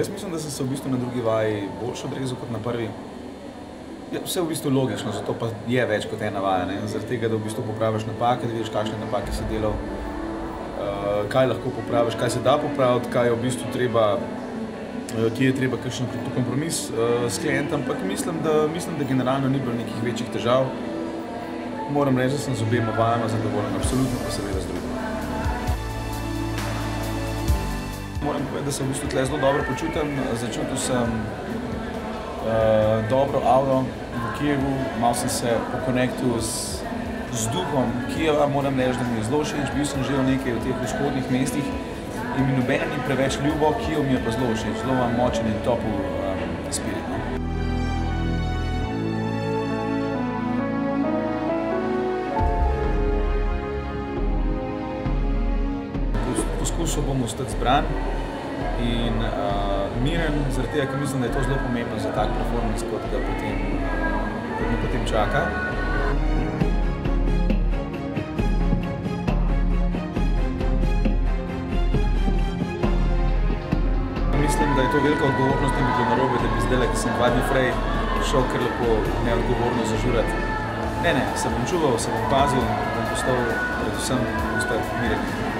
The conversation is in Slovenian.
Jaz mislim, da sem se v bistvu na drugi vaji boljše odrezal kot na prvi. Ja, vse v bistvu logično, zato pa je več kot ena vaja. Zaradi tega, da v bistvu popraviš napake, da vidiš, kakšne napake si delal, kaj lahko popraviš, kaj se da popraviti, kaj je v bistvu treba, kje je treba kakšen kompromis s klientom, ampak mislim, da generalno ni bilo nekih večjih težav. Moram reči, da sem z obema vajama zadovoljen, absolutno pa seveda z drugim. Moram povedati, da se v bistvu tle zelo dobro počutim. Začutil sem dobro avro v Kijevu, malo sem se pokonektil z duhom Kijeva, moram reči, da mi je zelo všeč. Bil sem že v nekaj v teh vzhodnih mestih in mi nobene ni preveč ljubo, Kijev mi je pa zelo všeč, zelo imam močen in topel spirit. Poskušal bom ostati zbran in miren, zaradi tega, ker mislim, da je to zelo pomembno za tak performance, kot me potem čaka. Mislim, da je to velika odgovornost in bi bilo narobe, da bi zdajle, ki sem 2 dni prej šel kar lepo neodgovorno zažurati. Ne, se bom čuval, se bom pazil, bom postal predvsem ostati miren.